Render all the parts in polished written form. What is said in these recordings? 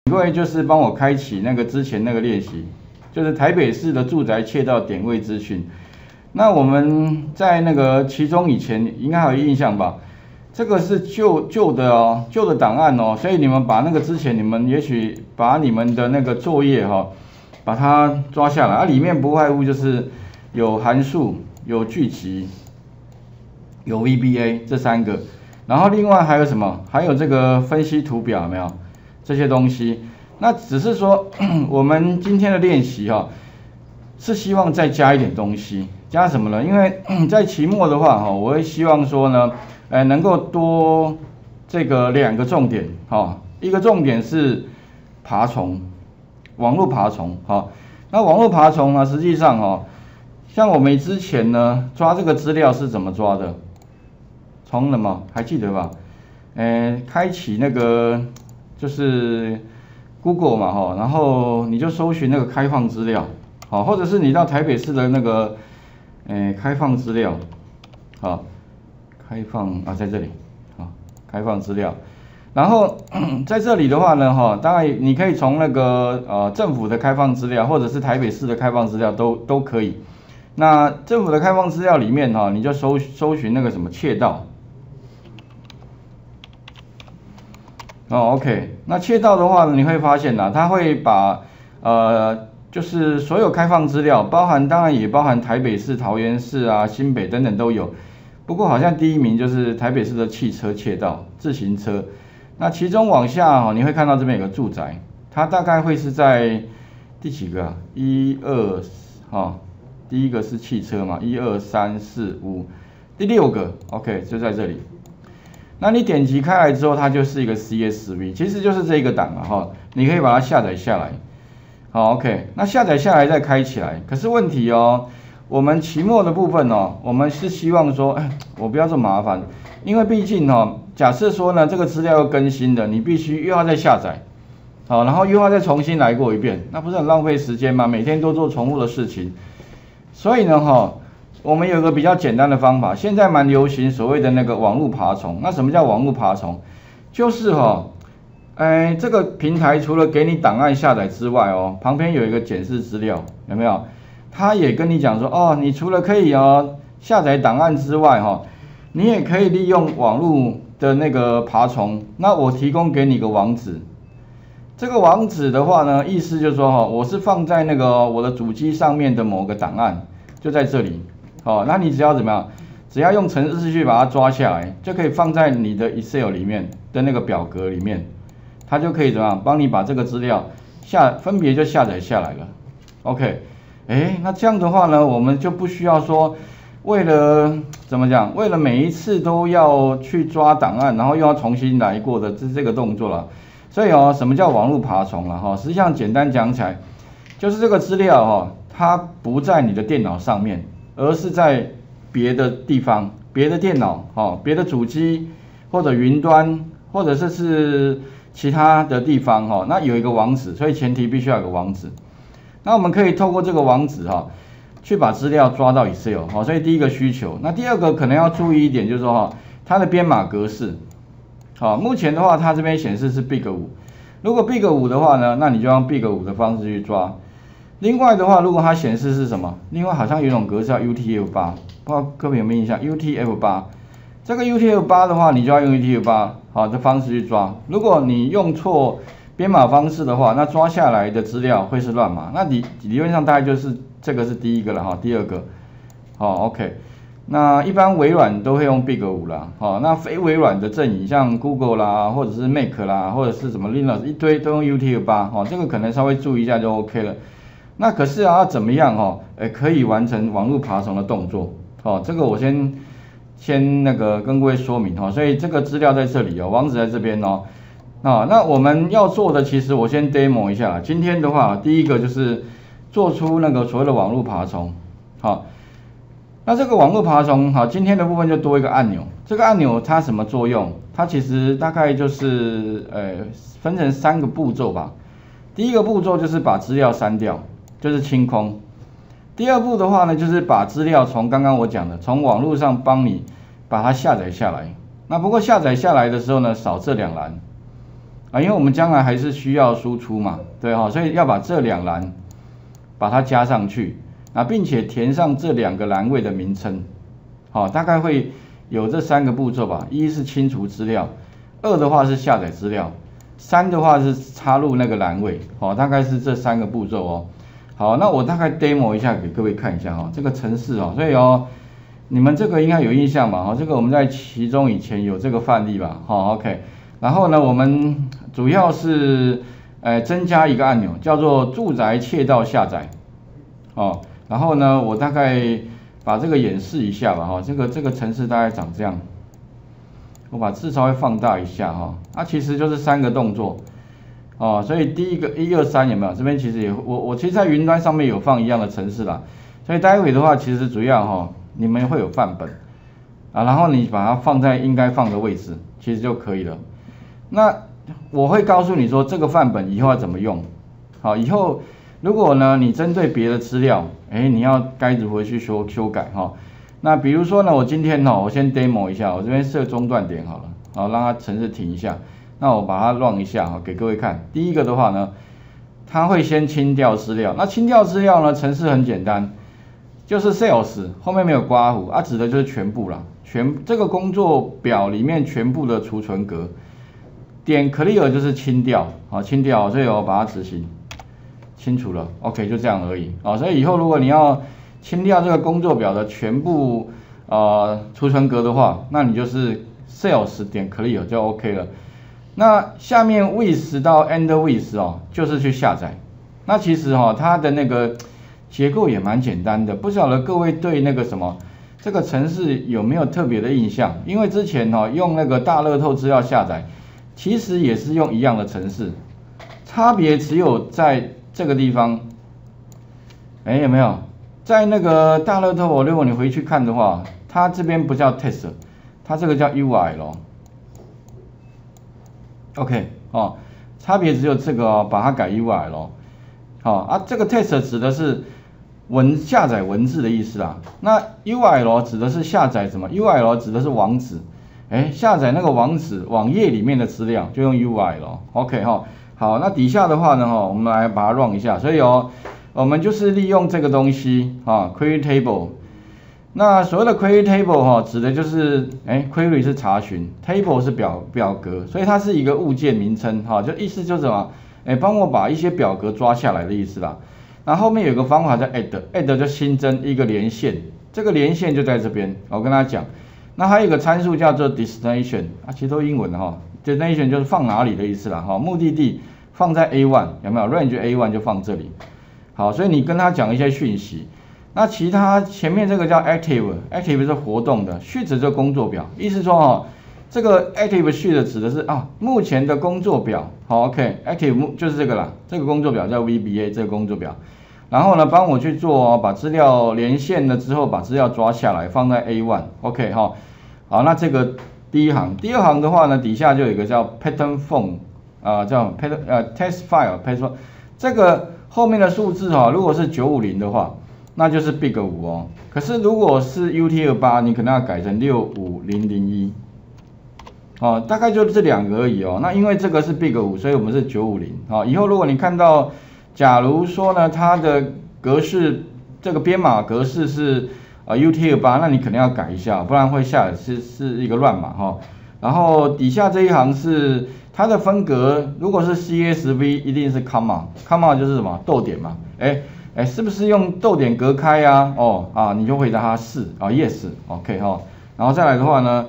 各位就是帮我开启那个之前那个练习，就是台北市的住宅窃盗点位资讯。那我们在那个其中以前应该还有印象吧？这个是旧的档案哦，所以你们把那个之前你们也许把你们的那个作业把它抓下来，里面不外乎就是有函数、有巨集、有 VBA 这3个，然后另外还有什么？还有这个分析图表有没有？这些东西，那只是说我们今天的练习是希望再加一点东西，加什么呢？因为在期末的话我会希望说呢，能够多这个2个重点一个重点是爬虫，网络爬虫那网络爬虫呢，实际上像我们之前呢抓这个资料是怎么抓的？从什么还记得吧？开启那个。就是 Google 嘛然后你就搜寻那个开放资料，或者是你到台北市的那个开放资料，开放在这里开放资料，然后在这里的话呢当然你可以从那个政府的开放资料，或者是台北市的开放资料都可以。那政府的开放资料里面你就搜寻那个什么窃盗。OK， 那窃盗的话呢，你会发现它会把就是所有开放资料，当然也包含台北市、桃园市新北等等都有。不过好像第1名就是台北市的汽车窃盗，自行车。那其中往下你会看到这边有个住宅，它大概会是在第几个1、2第一个是汽车嘛，1、2、3、4、5，第6个 OK 就在这里。那你点击开来之后，它就是一个 CSV， 其实就是这个档你可以把它下载下来。好 ，OK， 那下载下来再开起来。可是问题我们期末的部分我们是希望说，我不要这么麻烦，因为毕竟假设说呢，这个资料要更新的，你必须又要再下载，然后又要再重新来过一遍，那不是很浪费时间吗？每天都做重复的事情，所以呢我们有一个比较简单的方法，现在蛮流行所谓的那个网络爬虫。那什么叫网络爬虫？就是这个平台除了给你档案下载之外旁边有一个检视资料，有没有？他也跟你讲说你除了可以下载档案之外你也可以利用网络的那个爬虫。那我提供给你个网址，这个网址的话呢，意思就是说我是放在那个我的主机上面的某个档案，就在这里。那你只要怎么样？只要用程式去把它抓下来，就可以放在你的 Excel 里面的那个表格里面，它就可以怎么样？帮你把这个资料分别就下载下来了。OK， 那这样的话呢，我们就不需要说为了怎么讲？为了每一次都要去抓档案，然后又要重新来过的这个动作了。所以什么叫网络爬虫了实际上简单讲起来，就是这个资料它不在你的电脑上面。而是在别的地方、别的电脑、别的主机或者云端，或者是其他的地方那有一个网址，所以前提必须要有个网址。那我们可以透过这个网址去把资料抓到 Excel 所以第一个需求。那第二个可能要注意一点，就是说它的编码格式。目前的话它这边显示是 Big 5，如果 Big 5的话呢，那你就用 Big 5的方式去抓。另外的话，如果它显示是什么？另外好像有一种格式叫 UTF-8， 不知道各位有没有印象 ？UTF-8， 这个 UTF-8 的话，你就要用 UTF-8 的方式去抓。如果你用错编码方式的话，那抓下来的资料会是乱码。那理论上大概就是这个是第一个了第二个，OK。那一般微软都会用 Big 5啦，那非微软的阵营像 Google 啦，或者是 Mac 啦，或者是什么 Linux 一堆都用 UTF-8，这个可能稍微注意一下就 OK 了。那可是要怎么样可以完成网络爬虫的动作这个我先那个跟各位说明所以这个资料在这里网址在这边那我们要做的，其实我先 demo 一下。今天的话，第一个就是做出那个所谓的网络爬虫那这个网络爬虫今天的部分就多一个按钮。这个按钮它什么作用？它其实大概就是分成3个步骤吧。第一个步骤就是把资料删掉，就是清空。第二步的话呢，就是把资料从刚刚我讲的，从网络上帮你把它下载下来。那不过下载下来的时候呢，少这2栏。 因为我们将来还是需要输出嘛，对哈，所以要把这2栏把它加上去，并且填上这2个栏位的名称，好，大概会有这3个步骤吧。1是清除资料，2的话是下载资料，3的话是插入那个栏位，大概是这3个步骤哦。好，那我大概 demo 一下给各位看一下这个程式所以你们这个应该有印象嘛，这个我们在其中以前有这个范例吧，OK。然后呢，我们主要是增加一个按钮，叫做住宅窃盗下载，然后呢，我大概把这个演示一下吧，这个程式大概长这样，我把字稍微放大一下其实就是3个动作，所以第一个1、2、3有没有？这边其实也我其实在云端上面有放一样的程式啦，所以待会的话其实主要你们会有范本然后你把它放在应该放的位置，其实就可以了。那我会告诉你说这个范本以后要怎么用，好，以后如果呢你针对别的资料，你要该如何去修改那比如说呢，我今天我先 demo 一下，我这边设中断点好了，好，让它程式停一下。那我把它 run 一下给各位看。第一个的话呢，它会先清掉资料。那清掉资料呢，程式很简单，就是 sales 后面没有刮胡指的就是全部啦，这个工作表里面全部的储存格。点 clear 就是清掉，清掉，所以我把它执行，清除了 ，OK， 就这样而已，所以以后如果你要清掉这个工作表的全部储存格的话，那你就是 sales 点 clear 就 OK 了。那下面 with 到 end with 就是去下载。那其实它的那个结构也蛮简单的，不晓得各位对那个什么这个程式有没有特别的印象？因为之前用那个大乐透资料下载。其实也是用一样的程式，差别只有在这个地方，有没有？在那个大乐透，如果你回去看的话，它这边不叫 test， 它这个叫 UI 咯。OK 差别只有这个把它改 UI 咯。这个 test 指的是下载文字的意思啦。那 UI 指的是下载什么 ？UI 指的是网址。下载那个网页里面的资料就用 UI 咯 OK 好，那底下的话呢我们来把它 run 一下，所以我们就是利用这个东西query table。那所谓的 query table 指的就是query 是查询 ，table 是表格，所以它是一个物件名称就意思就是什么帮我把一些表格抓下来的意思啦。那后面有个方法叫 add 就新增一个连线，这个连线就在这边，我跟大家讲。那还有一个参数叫做 destination 其实都英文的destination 就是放哪里的意思啦目的地放在 A1 有没有 range A1 就放这里。好，所以你跟他讲一些讯息。那其他前面这个叫 active 是活动的 ，sheet 就是工作表，意思说这个 active sheet 指的是目前的工作表，OK active 就是这个啦，这个工作表叫 VBA 这个工作表。然后呢，帮我去做把资料连线了之后，把资料抓下来放在 A1，OK 好，那这个第一行，第二行的话呢，底下就有一个叫 pattern form，叫 test file， 这个后面的数字如果是950的话，那就是 big 5可是如果是 UT28，你可能要改成65001，大概就这2个而已那因为这个是 big 5，所以我们是950以后如果你看到。假如说呢，它的格式这个编码格式是UT28，那你肯定要改一下，不然会下来是一个乱码然后底下这一行是它的分隔，如果是 CSV 一定是 comma 就是什么逗点嘛，是不是用逗点隔开啊？你就回答它是yes OK 然后再来的话呢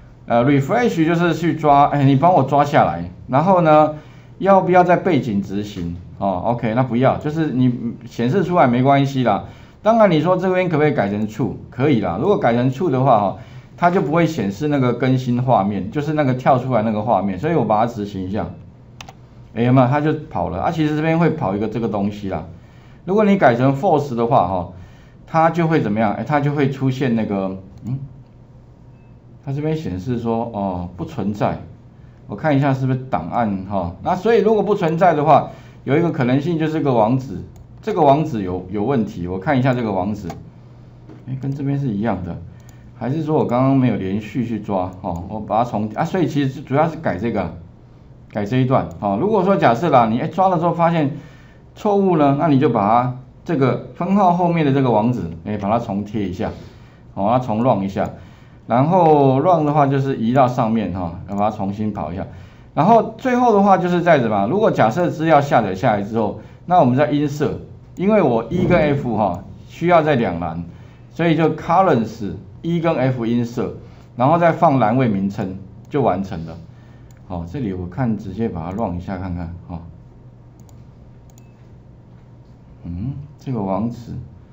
refresh 就是去抓，你帮我抓下来，然后呢要不要在背景执行？OK， 那不要，就是你显示出来没关系啦。当然你说这边可不可以改成 true？ 可以啦。如果改成 true 的话它就不会显示那个更新画面，就是那个跳出来那个画面。所以我把它执行一下，有没有？它就跑了其实这边会跑一个这个东西啦。如果你改成 false 的话它就会怎么样？它就会出现那个它这边显示说不存在。我看一下是不是档案那所以如果不存在的话。有一个可能性就是个网址，这个网址有问题，我看一下这个网址，跟这边是一样的，还是说我刚刚没有连续去抓我把它重所以其实主要是改这个， 改这一段。好，如果说假设啦，你抓的时候发现错误呢，那你就把它这个分号后面的这个网址，把它重贴一下，好，它重 run 一下，然后 run 的话就是移到上面哈，要把它重新跑一下，然后最后的话就是在什么？如果假设资料下载下来之后，那我们再 insert， 因为我 E 跟 F 哈需要在2栏，所以就 columns E 跟 F insert， 然后再放栏位名称就完成了。好，这里我看直接把它 run 一下看看，哈。这个网址，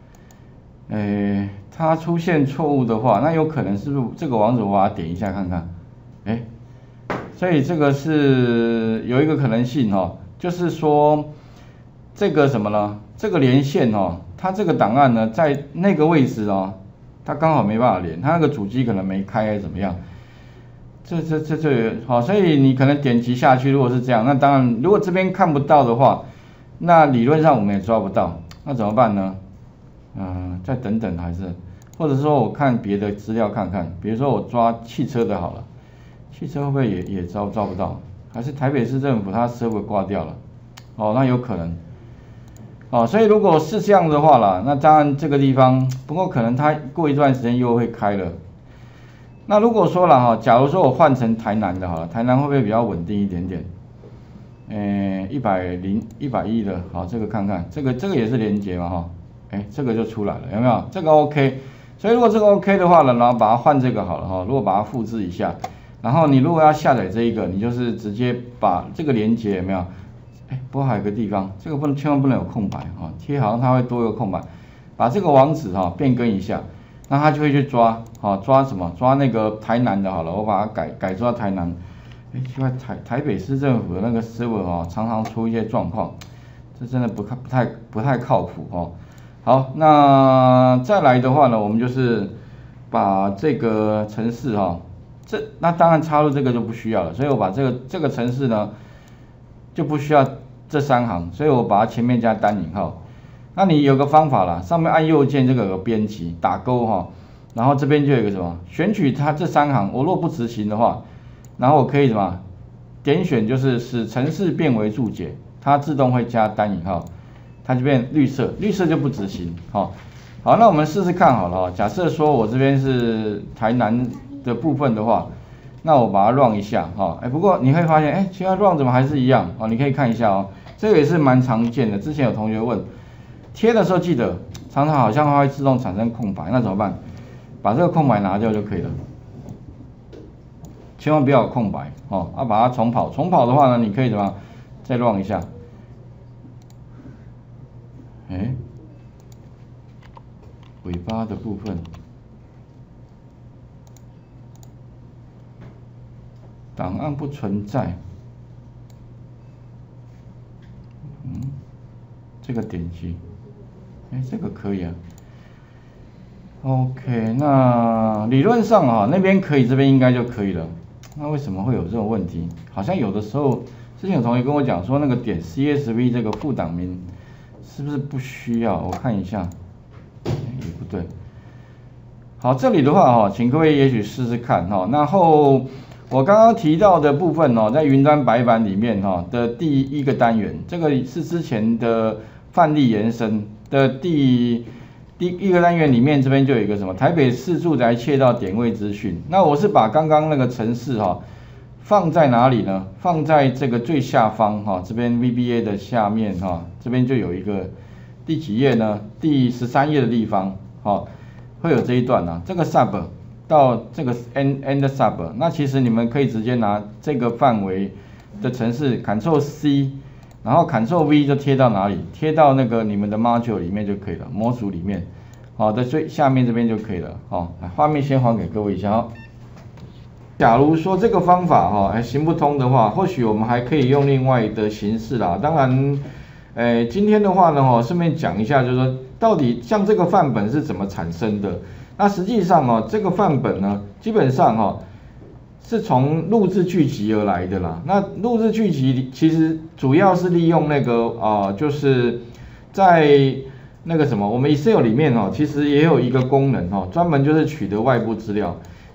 它出现错误的话，那有可能是不是这个网址我把它点一下看看，所以这个是有一个可能性哈，就是说这个什么呢？这个连线哦，它这个档案呢在那个位置哦，它刚好没办法连，它那个主机可能没开还是怎么样？这好，所以你可能点击下去，如果是这样，那当然如果这边看不到的话，那理论上我们也抓不到，那怎么办呢？再等等还是，或者说我看别的资料看看，比如说我抓汽车的好了，汽车会不会也抓不到？还是台北市政府它server挂掉了？哦，那有可能。哦，所以如果是这样的话啦，那当然这个地方，不过可能它过一段时间又会开了。那如果说了哈，假如说我换成台南的好了，台南会不会比较稳定一点点？100、110的，好，这个看看，这个也是连结嘛哈，这个就出来了，有没有？这个 OK， 所以如果这个 OK 的话呢，然后把它换这个好了哈，如果把它复制一下，然后你如果要下载这一个，你就是直接把这个连结有没有？不过还有个地方，这个千万不能有空白哈，贴好像它会多一个空白，把这个网址哈变更一下，那它就会去抓，抓什么？抓那个台南的好了，我把它改抓台南。奇怪，台北市政府的那个 server 常常出一些状况，这真的不太靠谱哦。好，那再来的话呢，我们就是把这个程式那当然插入这个就不需要了，所以我把这个程式呢就不需要这3行，所以我把它前面加单引号。那你有个方法啦，上面按右键这个有个编辑打勾然后这边就有一个什么选取它这3行，我若不执行的话。然后我可以什么点选，就是使程式变为注解，它自动会加单引号，它就变绿色，绿色就不执行。好，那我们试试看好了假设说我这边是台南的部分的话，那我把它 run 一下不过你会发现其他 run 怎么还是一样你可以看一下这个也是蛮常见的。之前有同学问，贴的时候记得常常好像它会自动产生空白，那怎么办？把这个空白拿掉就可以了。千万不要有空白把它重跑。重跑的话呢，你可以怎么再 run 一下？尾巴的部分，档案不存在。这个点击，这个可以啊。OK， 那理论上那边可以，这边应该就可以了。那为什么会有这种问题？好像有的时候，之前有同学跟我讲说，那个点 CSV 这个副档名是不是不需要？我看一下，也不对。好，这里的话请各位也许试试看然后我刚刚提到的部分在云端白板里面的第1个单元，这个是之前的范例延伸的第1个单元里面，这边就有一个什么台北市住宅窃盗点位资讯。那我是把刚刚那个程式放在哪里呢？放在这个最下方这边 VBA 的下面这边就有一个第几页呢？第13页的地方会有这一段这个 sub 到这个 end sub， 那其实你们可以直接拿这个范围的程式 Ctrl C。然后 Ctrl V 就贴到哪里？贴到那个你们的 module 里面就可以了，模组里面，在最下面这边就可以了。来，画面先还给各位一下假如说这个方法还行不通的话，或许我们还可以用另外的形式啦。当然，今天的话呢，顺便讲一下，就是说到底像这个范本是怎么产生的？那实际上这个范本呢，基本上是从录制剧集而来的啦。那录制剧集其实主要是利用那个就是在那个什么，我们 Excel 里面其实也有一个功能专门就是取得外部资料。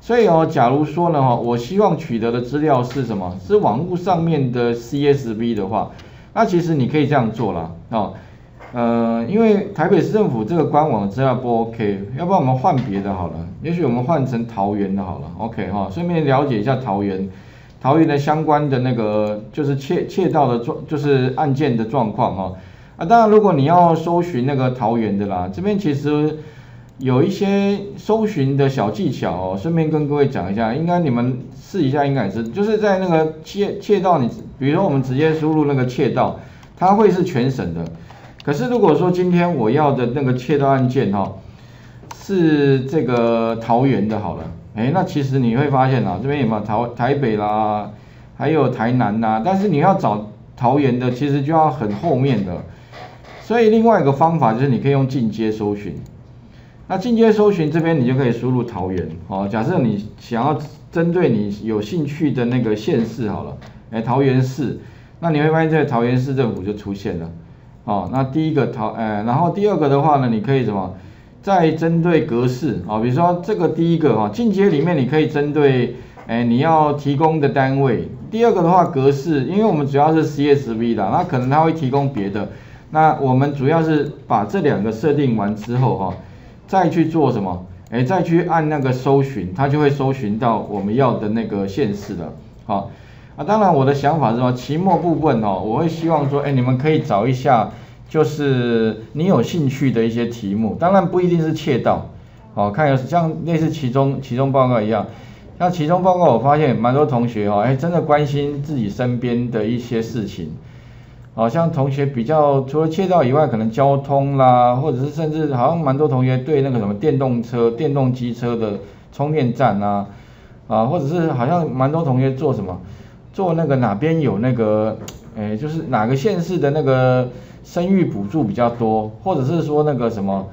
所以假如说呢我希望取得的资料是什么？是网络上面的 CSV 的话，那其实你可以这样做啦因为台北市政府这个官网资料不 OK， 要不然我们换别的好了，也许我们换成桃园的好了 ，OK 顺便了解一下桃园的相关的那个就是窃盗的就是案件的状况当然如果你要搜寻那个桃园的啦，这边其实有一些搜寻的小技巧顺便跟各位讲一下，应该你们试一下应该也是，就是在那个窃盗比如说我们直接输入那个窃盗，它会是全省的。可是如果说今天我要的那个窃盗案件是这个桃园的好了，那其实你会发现这边有没有台北啦，还有台南啦，但是你要找桃园的，其实就要很后面的。所以另外一个方法就是你可以用进阶搜寻。那进阶搜寻这边你就可以输入桃园假设你想要针对你有兴趣的那个县市好了，桃园市，那你会发现这个桃园市政府就出现了。那第一个然后第二个的话呢，你可以什么？再针对格式比如说这个第一个进阶里面你可以针对你要提供的单位。第二个的话格式，因为我们主要是 CSV 的，那可能它会提供别的。那我们主要是把这两个设定完之后再去做什么？再去按那个搜寻，它就会搜寻到我们要的那个县市了。当然我的想法是说，期末部分我会希望说，你们可以找一下，就是你有兴趣的一些题目，当然不一定是窃盗，看有像类似期中报告一样，像期中报告我发现蛮多同学真的关心自己身边的一些事情，像同学比较除了窃盗以外，可能交通啦，或者是甚至好像蛮多同学对那个什么电动机车的充电站或者是好像蛮多同学做什么。做那个哪边有那个，就是哪个县市的那个生育补助比较多，或者是说那个什么，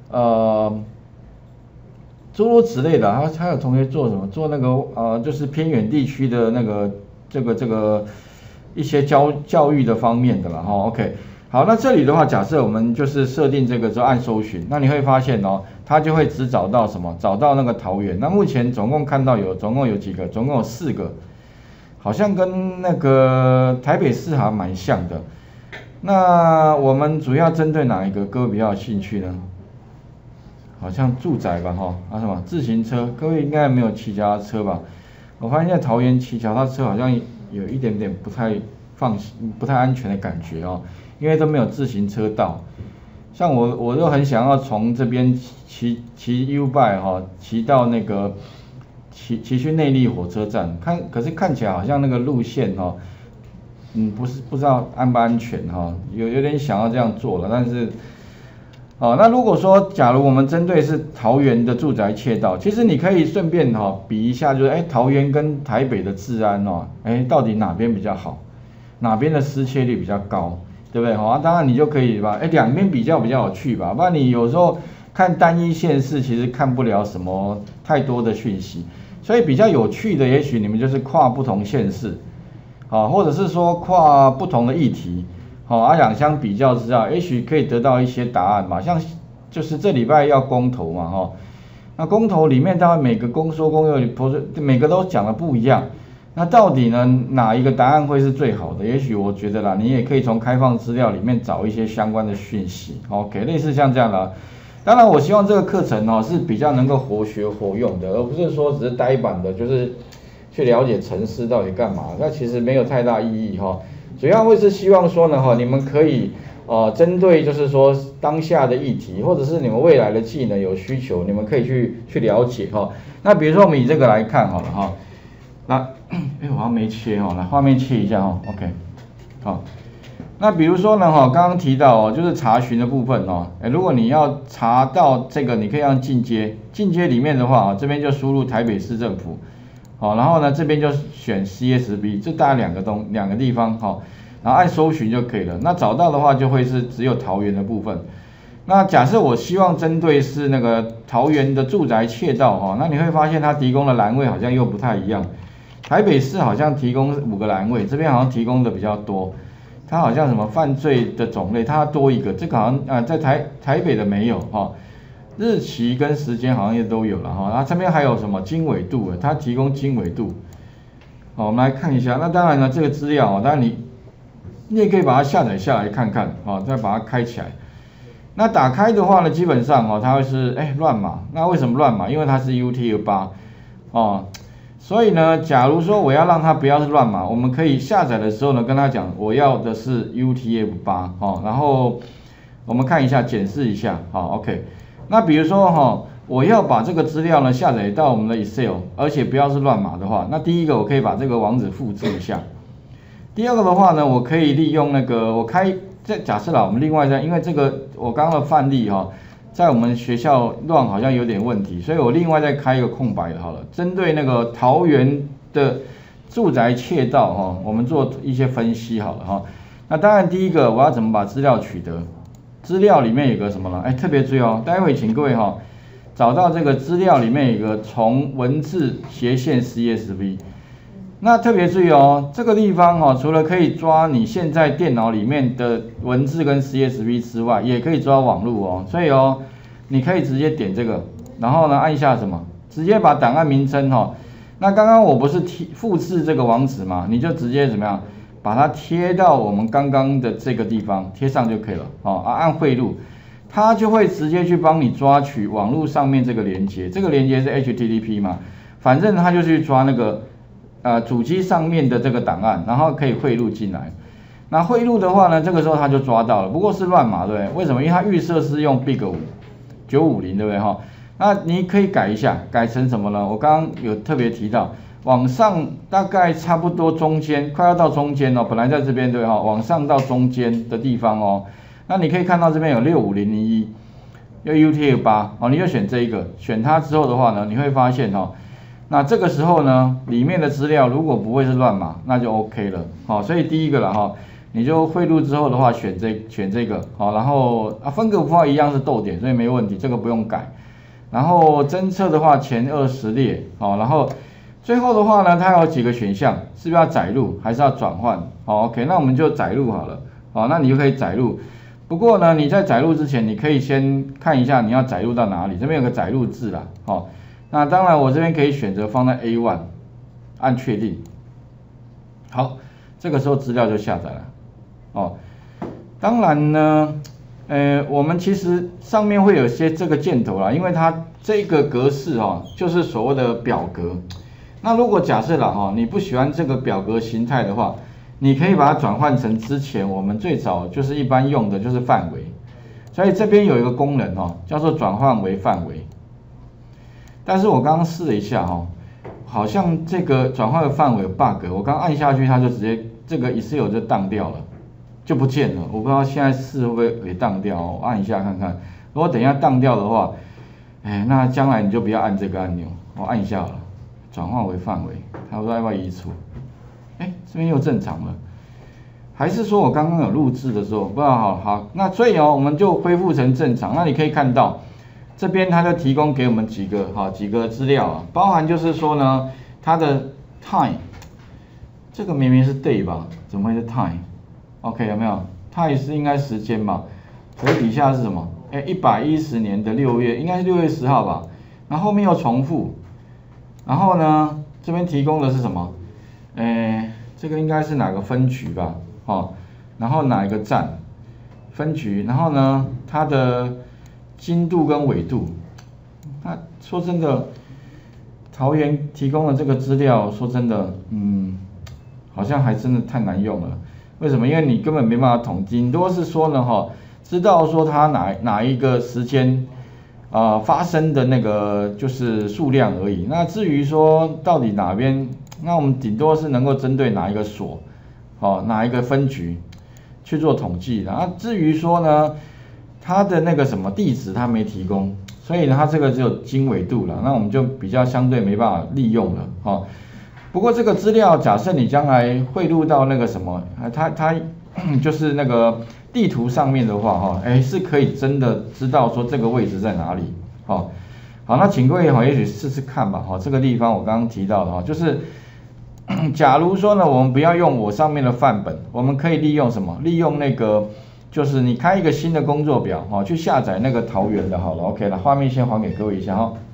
诸如此类的。还有同学做什么？做那个就是偏远地区的那个这个一些教育的方面的了OK， 好，那这里的话，假设我们就是设定这个之后按搜寻，那你会发现它就会只找到什么？找到那个桃园。那目前总共看到总共有几个？总共有4个。好像跟那个台北市还蛮像的。那我们主要针对哪一个各位比较有兴趣呢？好像住宅吧什么自行车，各位应该没有骑脚踏车吧？我发现在桃园骑脚踏车好像有一点点不太安全的感觉因为都没有自行车道。像我就很想要从这边骑 U-Bike 骑到那个骑去内坜火车站，可是看起来好像那个路线不知道安不安全有点想要这样做了，但是那如果说假如我们针对是桃园的住宅窃盗，其实你可以顺便比一下，就是桃园跟台北的治安到底哪边比较好，哪边的失窃率比较高，对不对当然你就可以把两边比较有趣吧，不然你有时候看单一县市其实看不了什么太多的讯息。所以比较有趣的，也许你们就是跨不同县市，或者是说跨不同的议题，两相比较之下，也许可以得到一些答案嘛。像就是这礼拜要公投嘛，那公投里面当然每个公说公有每个都讲的不一样，那到底呢哪一个答案会是最好的？也许我觉得啦，你也可以从开放资料里面找一些相关的讯息 ，OK， 类似像这样的。当然，我希望这个课程是比较能够活学活用的，而不是说只是呆板的，就是去了解程式到底干嘛，那其实没有太大意义主要会是希望说呢你们可以针对就是说当下的议题，或者是你们未来的技能有需求，你们可以去了解那比如说我们以这个来看好了那我好像没切来画面切一下OK， 好。那比如说呢刚刚提到就是查询的部分如果你要查到这个，你可以按进阶里面的话这边就输入台北市政府然后呢这边就选 CSV， 这大概两个地方然后按搜寻就可以了。那找到的话就会是只有桃园的部分。那假设我希望针对是那个桃园的住宅窃盗那你会发现它提供的栏位好像又不太一样。台北市好像提供5个栏位，这边好像提供的比较多。它好像什么犯罪的种类，它多一个，这个好像在台北的没有日期跟时间好像也都有了哈。它这边还有什么经纬度？它提供经纬度。好，我们来看一下。那当然呢，这个资料当然你也可以把它下载下来看看，再把它开起来。那打开的话呢，基本上它会是乱码。那为什么乱码？因为它是 UTF-8所以呢，假如说我要让它不要是乱码，我们可以下载的时候呢，跟它讲我要的是 UTF-8然后我们看一下检视一下，OK。那比如说我要把这个资料呢下载到我们的 Excel， 而且不要是乱码的话，那第一个我可以把这个网址复制一下。第二个的话呢，我可以利用那个假设啦，我们另外因为这个我刚刚的范例在我们学校乱好像有点问题，所以我另外再开一个空白的好了。针对那个桃园的住宅窃盗我们做一些分析好了那当然第一个我要怎么把资料取得？资料里面有个什么呢？特别注意待会请各位找到这个资料里面有一个从文字斜线 CSV。那特别注意这个地方除了可以抓你现在电脑里面的文字跟 CSV 之外，也可以抓网路所以你可以直接点这个，然后呢按下什么，直接把档案名称那刚刚我不是复制这个网址吗？你就直接怎么样把它贴到我们刚刚的这个地方贴上就可以了按汇入，它就会直接去帮你抓取网络上面这个连接，这个连接是 HTTP 嘛，反正它就去抓那个主机上面的这个档案，然后可以汇入进来。那汇入的话呢，这个时候它就抓到了，不过是乱码，对不对？为什么？因为它预设是用 Big5 950，对不对那你可以改一下，改成什么呢？我刚刚有特别提到，往上大概差不多中间，快要到中间本来在这边对往上到中间的地方那你可以看到这边有65001，有 UTF-8你就选这一个，选它之后的话呢，你会发现那这个时候呢，里面的资料如果不会是乱码，那就 OK 了所以第一个了你就汇入之后的话选这个然后分隔符号一样是逗点，所以没问题，这个不用改。然后侦测的话前20列然后最后的话呢，它有几个选项，是不是要载入还是要转换？OK， 那我们就载入好了那你就可以载入。不过呢，你在载入之前，你可以先看一下你要载入到哪里，这边有个载入字啦那当然，我这边可以选择放在 A1， 按确定。好，这个时候资料就下载了当然呢，我们其实上面会有些这个箭头啦，因为它这个格式就是所谓的表格。那如果假设啦你不喜欢这个表格形态的话，你可以把它转换成之前我们最早就是一般用的就是范围。所以这边有一个功能叫做转换为范围。但是我刚刚试了一下好像这个转换的范围有 bug， 我刚按下去它就直接这个 Excel 就当掉了，就不见了。我不知道现在试会不会也当掉我按一下看看。如果等一下当掉的话，那将来你就不要按这个按钮，我按一下好了，转换为范围，它不知道要不要移除。这边又正常了，还是说我刚刚有录制的时候不知道好，那所以我们就恢复成正常。那你可以看到。这边它就提供给我们几个资料包含就是说呢，它的 time， 这个明明是 day 吧，怎么会是 time？OK 有没有 ？time 是应该时间吧？所以底下是什么？110年的6月，应该是6月10号吧？然后后面又重复，然后呢，这边提供的是什么？这个应该是哪个分局吧？然后哪一个站分局？然后呢，它的经度跟纬度，那说真的，桃园提供的这个资料，说真的，好像还真的太难用了。为什么？因为你根本没办法统计，顶多是说呢，知道说它哪一个时间发生的那个就是数量而已。那至于说到底哪边，那我们顶多是能够针对哪一个所，哪一个分局去做统计的。那至于说呢？它的那个什么地址它没提供，所以呢它这个只有经纬度了，那我们就比较相对没办法利用了不过这个资料假设你将来汇入到那个什么，它就是那个地图上面的话是可以真的知道说这个位置在哪里好，那请各位也许试试看吧这个地方我刚刚提到的就是假如说呢我们不要用我上面的范本，我们可以利用什么？利用那个就是你开一个新的工作表，去下载那个桃园的好了 ，OK 了，画面先还给各位一下哈。